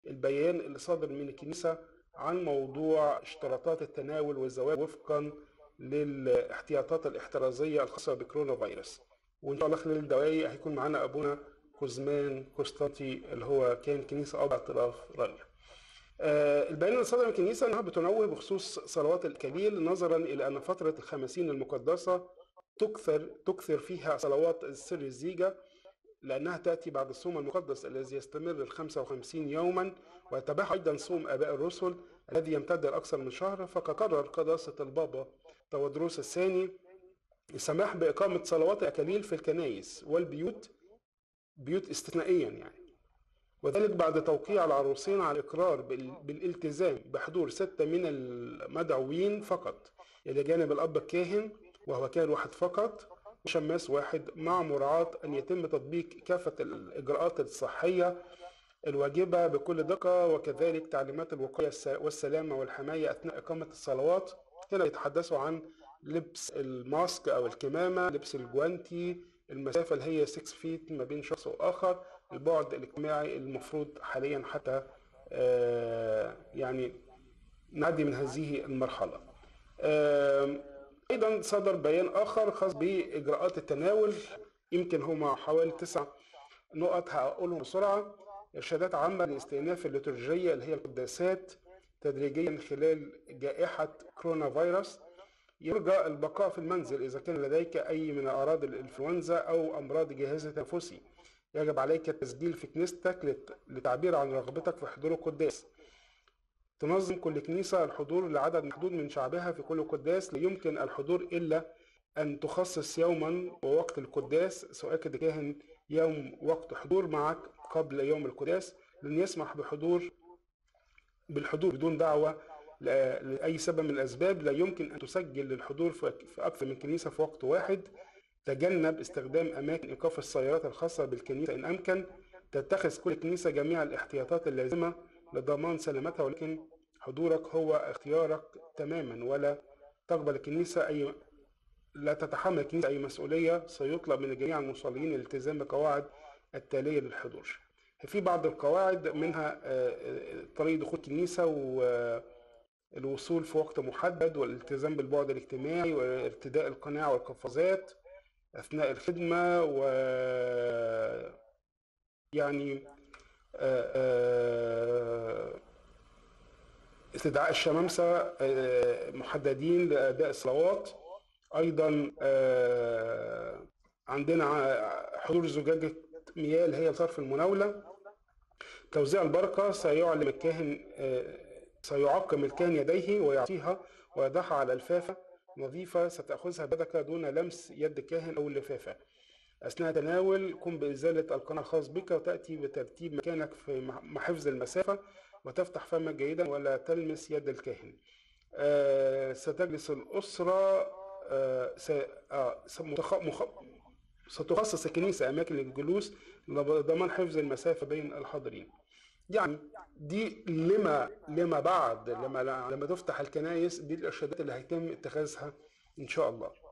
البيان اللي صادر من الكنيسة عن موضوع اشتراطات التناول والزواج وفقا للاحتياطات الاحترازية الخاصة بكورونا فيروس. وإن شاء الله خلال الدقايق هيكون معانا أبونا كوزمان قسطنطي اللي هو كان كنيسة أب اعتراف رانيا. البيان اللي صدر من الكنيسة أنها بتنوه بخصوص صلوات الإكاليل نظرا إلى أن فترة الخمسين المقدسة تكثر فيها صلوات السر الزيجة، لأنها تأتي بعد الصوم المقدس الذي يستمر 55 يوما، ويتبعها أيضا صوم آباء الرسل الذي يمتد لأكثر من شهر. فقد قرر قداسة البابا تودروس الثاني السماح بإقامة صلوات الأكاليل في الكنائس والبيوت استثنائيا يعني، وذلك بعد توقيع العروسين على الإقرار بالالتزام بحضور 6 من المدعوين فقط، إلى جانب الأب الكاهن وهو كاهن واحد فقط وشماس واحد، مع مراعاة أن يتم تطبيق كافة الإجراءات الصحية الواجبة بكل دقة، وكذلك تعليمات الوقاية والسلامة والحماية أثناء إقامة الصلوات. هنا يتحدثوا عن لبس الماسك أو الكمامة، لبس الجوانتي، المسافة اللي هي 6 فيت ما بين شخص وآخر، البعد الاجتماعي المفروض حاليا حتى يعني نعدي من هذه المرحلة. أيضا صدر بيان آخر خاص بإجراءات التناول، يمكن هما حوالي 9 نقط هقولهم بسرعة. إرشادات عامة لاستئناف الليتورجية اللي هي القداسات تدريجيا خلال جائحة كورونا فيروس. يرجى البقاء في المنزل إذا كان لديك أي من أعراض الإنفلونزا أو أمراض الجهاز التنفسي. يجب عليك التسجيل في كنيستك للتعبير عن رغبتك في حضور القداس. تنظم كل كنيسة الحضور لعدد محدود من شعبها في كل قداس، لا يمكن الحضور إلا أن تخصص يوما ووقت القداس، سواء كان كاهن يوم وقت حضور معك قبل يوم القداس. لن يسمح بالحضور بدون دعوة لأي سبب من الأسباب. لا يمكن أن تسجل للحضور في أكثر من كنيسة في وقت واحد. تجنب استخدام أماكن إيقاف السيارات الخاصة بالكنيسة إن أمكن. تتخذ كل كنيسة جميع الاحتياطات اللازمة لضمان سلامتها، ولكن حضورك هو اختيارك تماما، ولا تقبل الكنيسة لا تتحمل الكنيسة أي مسؤولية. سيطلب من جميع المصلين الالتزام بالقواعد التالية للحضور. في بعض القواعد منها طريق دخول الكنيسة والوصول في وقت محدد، والالتزام بالبعد الاجتماعي، وارتداء القناع والقفازات أثناء الخدمة، و يعني استدعاء الشمامسة محددين لأداء الصلوات. أيضا عندنا حضور زجاجة مياه اللي هي صرف المناولة. توزيع البركة سيعلم الكاهن سيعقم الكاهن يديه ويعطيها ويضعها على لفافة نظيفة ستأخذها بيدك دون لمس يد الكاهن أو اللفافة. أثناء التناول قم بإزالة القناع الخاص بك، وتأتي بترتيب مكانك في حفظ المسافة، وتفتح فمك جيدا ولا تلمس يد الكاهن. ستجلس الأسرة ستخصص الكنيسة أماكن للجلوس لضمان حفظ المسافة بين الحاضرين. يعني دي لما بعد لما تفتح الكنائس، دي الإرشادات اللي هيتم اتخاذها إن شاء الله.